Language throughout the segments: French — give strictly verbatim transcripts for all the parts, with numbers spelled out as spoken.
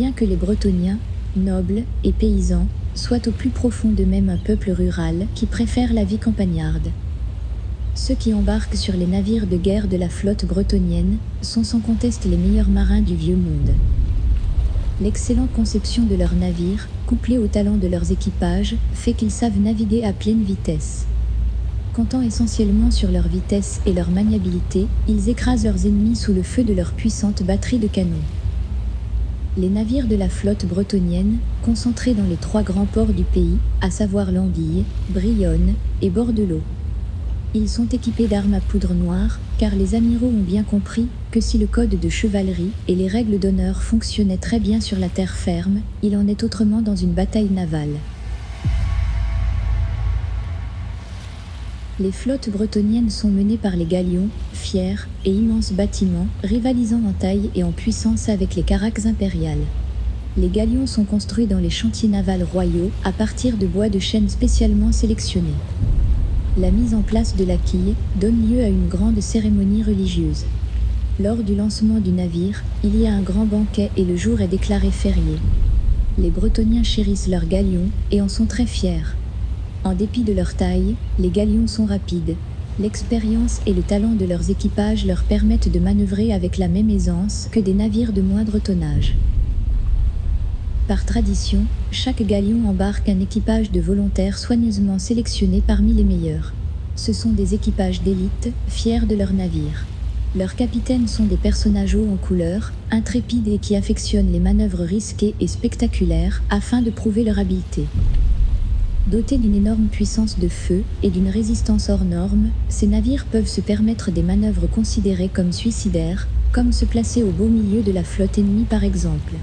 Bien que les Bretoniens, nobles et paysans, soient au plus profond d'eux-mêmes un peuple rural qui préfère la vie campagnarde. Ceux qui embarquent sur les navires de guerre de la flotte bretonienne sont sans conteste les meilleurs marins du vieux monde. L'excellente conception de leurs navires, couplée au talent de leurs équipages, fait qu'ils savent naviguer à pleine vitesse. Comptant essentiellement sur leur vitesse et leur maniabilité, ils écrasent leurs ennemis sous le feu de leur puissante batterie de canons. Les navires de la flotte bretonienne, concentrés dans les trois grands ports du pays, à savoir Landille, Brionne et Bordelot. Ils sont équipés d'armes à poudre noire, car les amiraux ont bien compris que si le code de chevalerie et les règles d'honneur fonctionnaient très bien sur la terre ferme, il en est autrement dans une bataille navale. Les flottes bretoniennes sont menées par les galions, fiers et immenses bâtiments, rivalisant en taille et en puissance avec les caraques impériales. Les galions sont construits dans les chantiers navals royaux à partir de bois de chêne spécialement sélectionnés. La mise en place de la quille donne lieu à une grande cérémonie religieuse. Lors du lancement du navire, il y a un grand banquet et le jour est déclaré férié. Les Bretoniens chérissent leurs galions et en sont très fiers. En dépit de leur taille, les galions sont rapides. L'expérience et le talent de leurs équipages leur permettent de manœuvrer avec la même aisance que des navires de moindre tonnage. Par tradition, chaque galion embarque un équipage de volontaires soigneusement sélectionnés parmi les meilleurs. Ce sont des équipages d'élite, fiers de leur navire. Leurs capitaines sont des personnages hauts en couleur, intrépides et qui affectionnent les manœuvres risquées et spectaculaires afin de prouver leur habileté. Dotés d'une énorme puissance de feu et d'une résistance hors norme, ces navires peuvent se permettre des manœuvres considérées comme suicidaires, comme se placer au beau milieu de la flotte ennemie par exemple.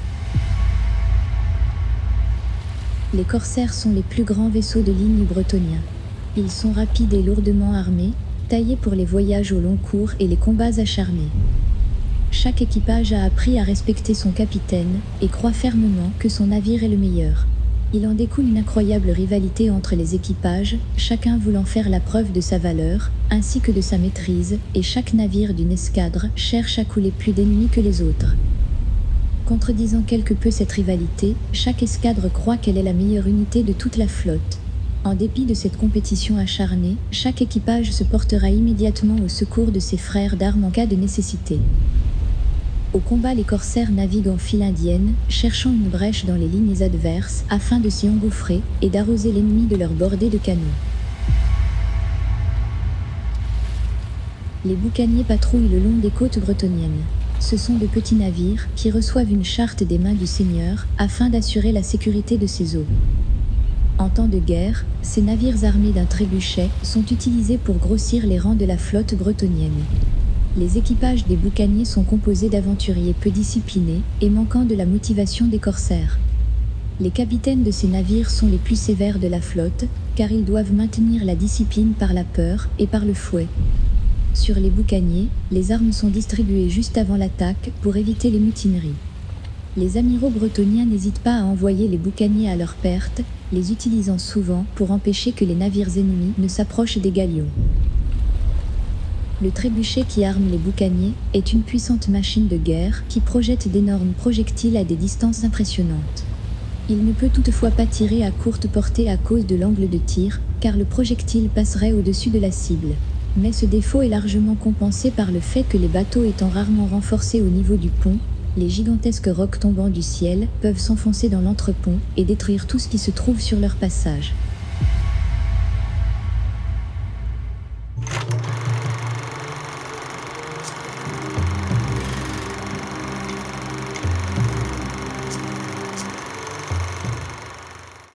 Les corsaires sont les plus grands vaisseaux de ligne bretoniens. Ils sont rapides et lourdement armés, taillés pour les voyages au long cours et les combats acharnés. Chaque équipage a appris à respecter son capitaine et croit fermement que son navire est le meilleur. Il en découle une incroyable rivalité entre les équipages, chacun voulant faire la preuve de sa valeur, ainsi que de sa maîtrise, et chaque navire d'une escadre cherche à couler plus d'ennemis que les autres. Contredisant quelque peu cette rivalité, chaque escadre croit qu'elle est la meilleure unité de toute la flotte. En dépit de cette compétition acharnée, chaque équipage se portera immédiatement au secours de ses frères d'armes en cas de nécessité. Au combat, les corsaires naviguent en file indienne, cherchant une brèche dans les lignes adverses afin de s'y engouffrer et d'arroser l'ennemi de leur bordée de canons. Les boucaniers patrouillent le long des côtes bretoniennes. Ce sont de petits navires qui reçoivent une charte des mains du seigneur afin d'assurer la sécurité de ses eaux. En temps de guerre, ces navires armés d'un trébuchet sont utilisés pour grossir les rangs de la flotte bretonienne. Les équipages des boucaniers sont composés d'aventuriers peu disciplinés et manquant de la motivation des corsaires. Les capitaines de ces navires sont les plus sévères de la flotte, car ils doivent maintenir la discipline par la peur et par le fouet. Sur les boucaniers, les armes sont distribuées juste avant l'attaque pour éviter les mutineries. Les amiraux bretoniens n'hésitent pas à envoyer les boucaniers à leur perte, les utilisant souvent pour empêcher que les navires ennemis ne s'approchent des galions. Le trébuchet qui arme les boucaniers est une puissante machine de guerre qui projette d'énormes projectiles à des distances impressionnantes. Il ne peut toutefois pas tirer à courte portée à cause de l'angle de tir, car le projectile passerait au-dessus de la cible. Mais ce défaut est largement compensé par le fait que les bateaux étant rarement renforcés au niveau du pont, les gigantesques rocs tombant du ciel peuvent s'enfoncer dans l'entrepont et détruire tout ce qui se trouve sur leur passage.